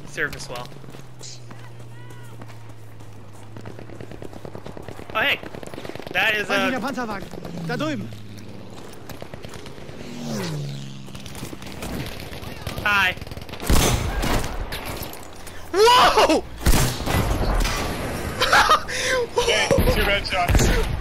serve us well. Oh hey, that is Feindlicher Panzerwagen. Da drüben. Hi. Whoa! Okay, 2 headshots.